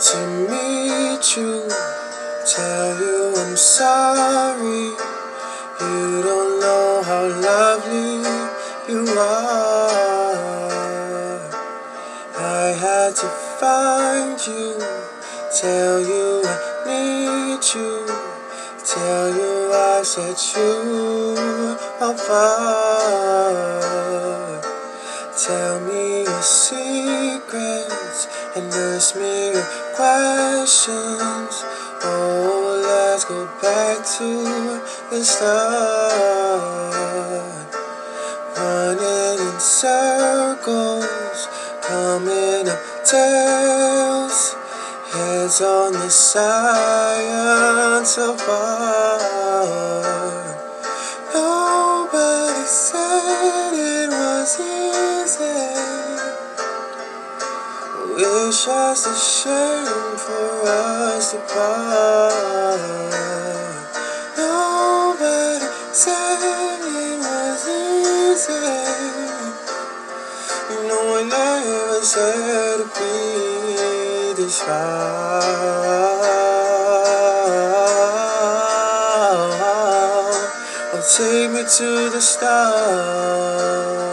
to meet you, tell you I'm sorry. You don't know how lovely you are. I had to find you, tell you I need you, tell you I set you apart. Tell me your secrets and ask me your questions. Oh, let's go back to the start. Running in circles, coming up tails, heads on the science apart. Nobody said it was easy. Wish us a shame for us to part. Nobody said it was easy. You know I never said it'd be this hard. Oh, take me to the start.